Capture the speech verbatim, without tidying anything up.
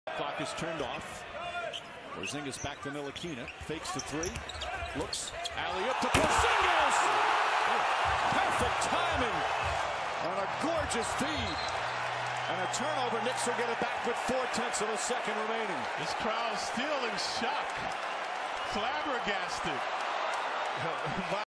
Clock is turned off. Porzingis back to Ntilikina. Fakes the three. Looks. Alley-up to Porzingis! Perfect timing on a gorgeous feed. And a turnover. Knicks will get it back with four-tenths of a second remaining. This crowd still in shock. Flabbergasted.